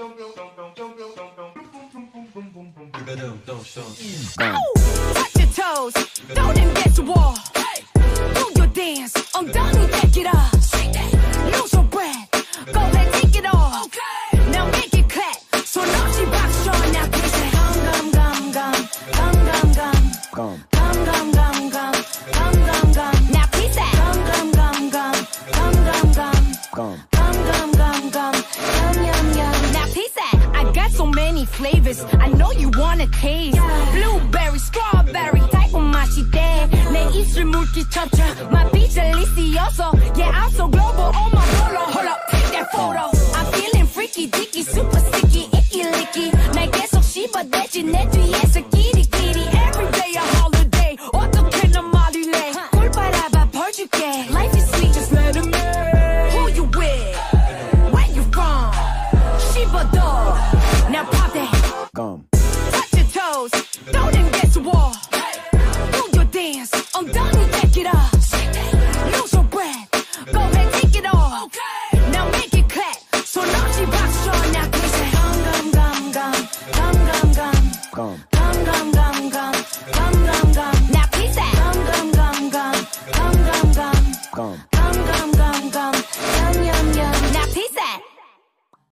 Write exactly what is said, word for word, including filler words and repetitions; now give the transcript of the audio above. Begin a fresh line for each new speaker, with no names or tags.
Touch your toes, throw them against the wall. Do your dance, 엉덩이 take it off. Lose your breath, go ahead take it off. Now make it clap, 손 없이 박수 쳐. Now please say gum gum gum gum gum gum gum gum gum gum gum gum gum. Now please say gum gum gum gum gum gum gum gum gum gum gum yum yum yum. Now please say I got so many flavors, I know you wanna taste. Blueberry, strawberry, 달콤 맛이 돼. 내 입술 물기쳐져. My beach delicioso. Yeah, I'm so global on my polo. Hold up, take that photo. I'm feeling freaky, dicky, super sticky, icky, licky. 날 계속 씹어대지 내 뒤에서 끼리끼리. Every day a holiday. 어떻게 넌 말이래. 꿀 빨아봐 벌줄게. Life is sweet, just let it be. Who you with? Where you from? 씹어도. Now pop that. Gum. Touch your toes, throw them against the wall.